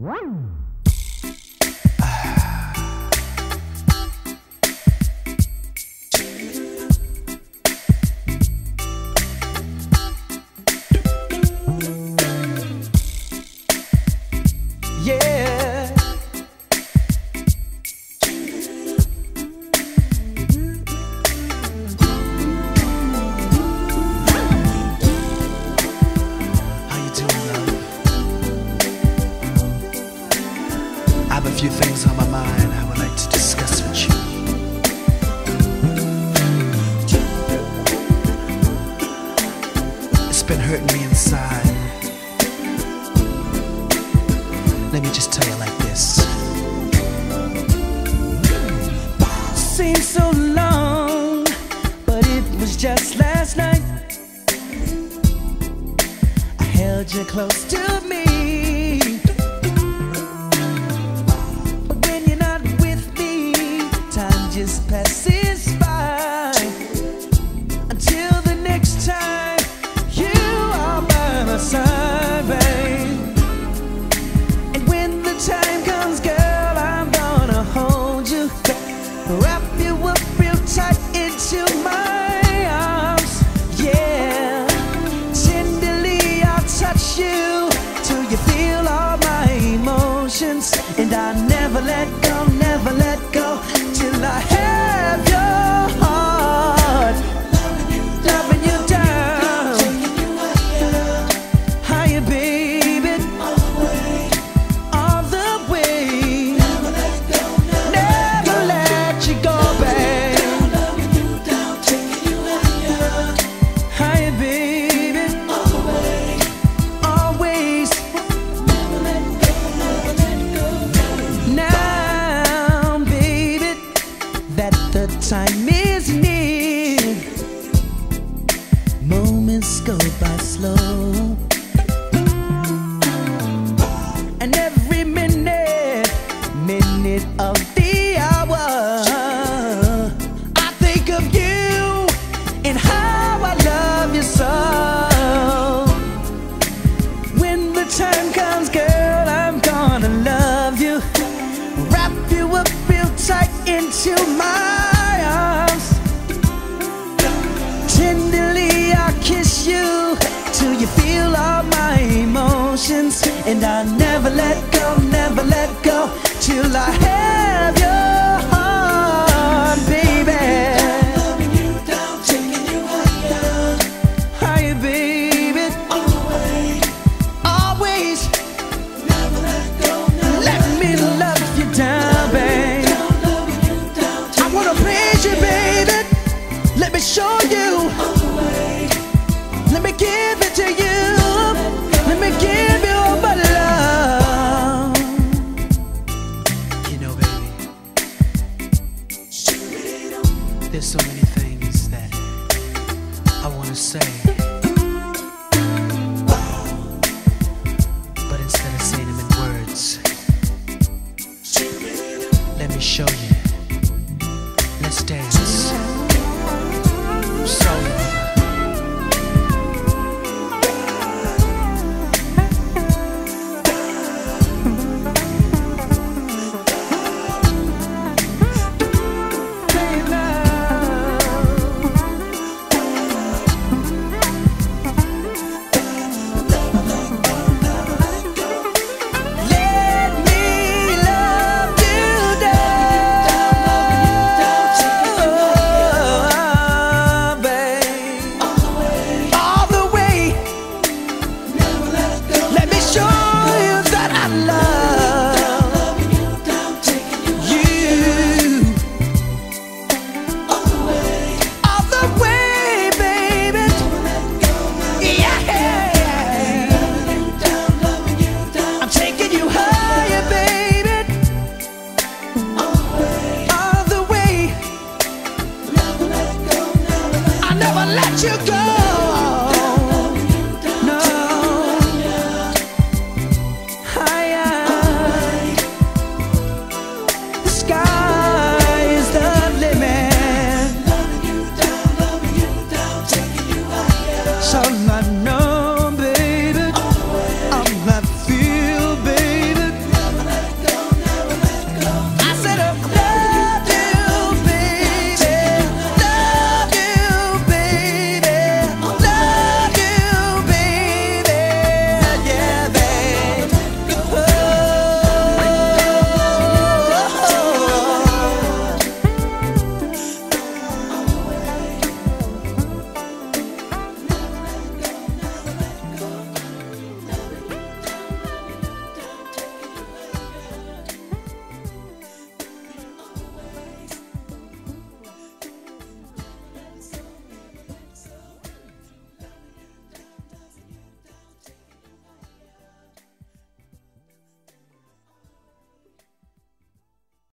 Yeah. How you doing, love? I have a few things on my mind I would like to discuss with you. It's been hurting me inside. Let me just tell you like this. Seems so long, but it was just last night. I held you close to me, but when you're not with me, time just passes by. Until the next time you are by my side, babe. Time comes, girl, I'm gonna hold you, wrap you up real tight into my arms, yeah. Tenderly I'll touch you till you feel all my emotions, and I'll never let go till I have your heart, loving you down, taking you higher, baby. Time is near, moments go by slow, and every minute of the hour, I think of you and how I love you so. When the time comes, girl, I'm gonna love you, wrap you up real tight into my kiss you till you feel all my emotions, and I'll never let go till I have you.